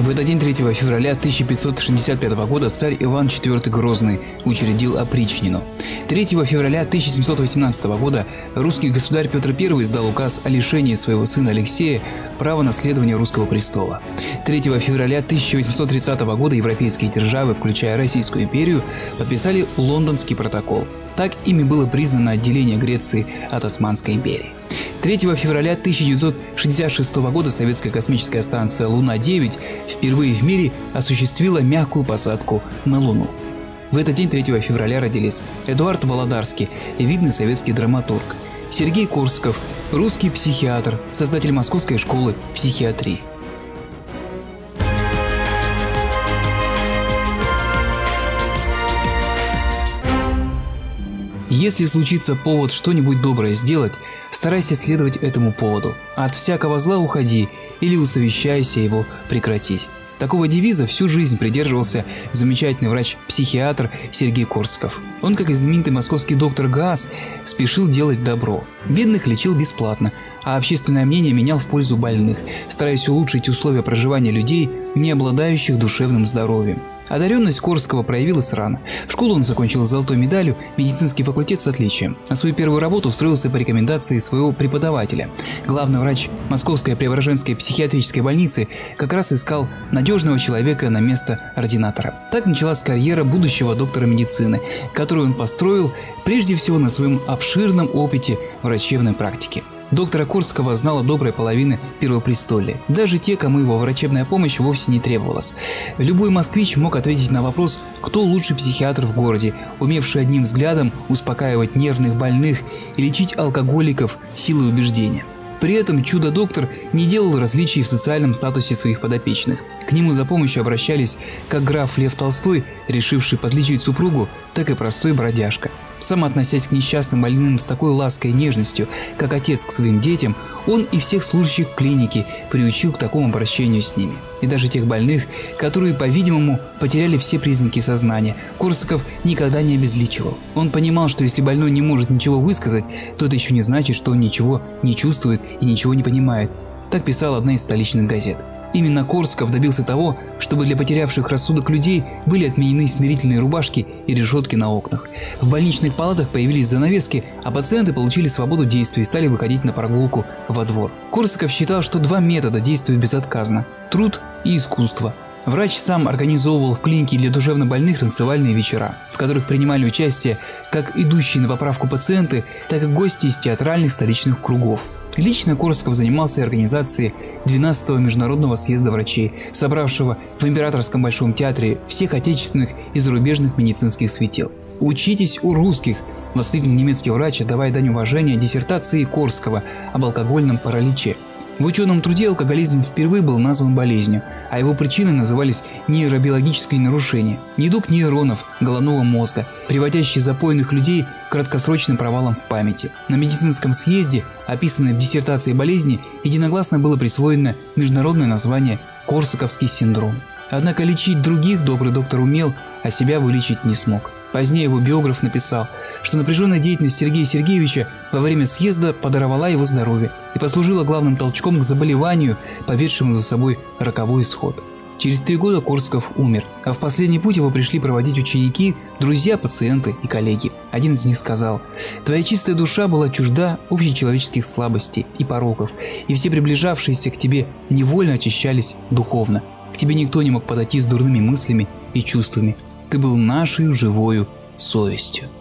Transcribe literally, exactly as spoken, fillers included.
В этот день, третьего февраля тысяча пятьсот шестьдесят пятого года, царь Иван четвёртый Грозный учредил опричнину. третьего февраля тысяча семьсот восемнадцатого года русский государь Петр Первый издал указ о лишении своего сына Алексея права наследования русского престола. третьего февраля тысяча восемьсот тридцатого года европейские державы, включая Российскую империю, подписали Лондонский протокол. Так ими было признано отделение Греции от Османской империи. третьего февраля тысяча девятьсот шестьдесят шестого года советская космическая станция Луна девять впервые в мире осуществила мягкую посадку на Луну. В этот день, третьего февраля, родились Эдуард Володарский, видный советский драматург, Сергей Корсаков, русский психиатр, создатель Московской школы психиатрии. Если случится повод что-нибудь доброе сделать, старайся следовать этому поводу. От всякого зла уходи или усовещайся его прекратить. Такого девиза всю жизнь придерживался замечательный врач-психиатр Сергей Корсаков. Он, как и знаменитый московский доктор Гаас, спешил делать добро. Бедных лечил бесплатно, а общественное мнение менял в пользу больных, стараясь улучшить условия проживания людей, не обладающих душевным здоровьем. Одаренность Корсакова проявилась рано. Школу он закончил с золотой медалью, медицинский факультет с отличием. На свою первую работу устроился по рекомендации своего преподавателя. Главный врач Московской Преображенской психиатрической больницы как раз искал надежного человека на место ординатора. Так началась карьера будущего доктора медицины, которую он построил прежде всего на своем обширном опыте врачебной практики. Доктора Корсакова знала добрая половина Первопрестолья, даже те, кому его врачебная помощь вовсе не требовалась. Любой москвич мог ответить на вопрос, кто лучший психиатр в городе, умевший одним взглядом успокаивать нервных больных и лечить алкоголиков силой убеждения. При этом чудо-доктор не делал различий в социальном статусе своих подопечных. К нему за помощью обращались как граф Лев Толстой, решивший подлечить супругу, так и простой бродяжка. Сам относясь к несчастным больным с такой лаской и нежностью, как отец к своим детям, он и всех служащих клиники приучил к такому обращению с ними. И даже тех больных, которые, по-видимому, потеряли все признаки сознания, Корсаков никогда не обезличивал. Он понимал, что если больной не может ничего высказать, то это еще не значит, что он ничего не чувствует и ничего не понимает. Так писала одна из столичных газет. Именно Корсаков добился того, чтобы для потерявших рассудок людей были отменены смирительные рубашки и решетки на окнах. В больничных палатах появились занавески, а пациенты получили свободу действий и стали выходить на прогулку во двор. Корсаков считал, что два метода действуют безотказно – труд и искусство. Врач сам организовывал в клинике для душевнобольных танцевальные вечера, в которых принимали участие как идущие на поправку пациенты, так и гости из театральных столичных кругов. Лично Корсаков занимался организацией двенадцатого международного съезда врачей, собравшего в Императорском Большом театре всех отечественных и зарубежных медицинских светил. «Учитесь у русских», – воскликнул немецкий врач, давая дань уважения диссертации Корсакова об алкогольном параличе. В ученом труде алкоголизм впервые был назван болезнью, а его причиной назывались нейробиологические нарушения, недуг нейронов головного мозга, приводящий запойных людей к краткосрочным провалам в памяти. На медицинском съезде, описанной в диссертации болезни, единогласно было присвоено международное название «Корсаковский синдром». Однако лечить других добрый доктор умел, а себя вылечить не смог. Позднее его биограф написал, что напряженная деятельность Сергея Сергеевича во время съезда подорвала его здоровье и послужила главным толчком к заболеванию, поведшему за собой роковой исход. Через три года Корсаков умер, а в последний путь его пришли проводить ученики, друзья, пациенты и коллеги. Один из них сказал: «Твоя чистая душа была чужда общечеловеческих слабостей и пороков, и все приближавшиеся к тебе невольно очищались духовно. К тебе никто не мог подойти с дурными мыслями и чувствами. Ты был нашей живою совестью».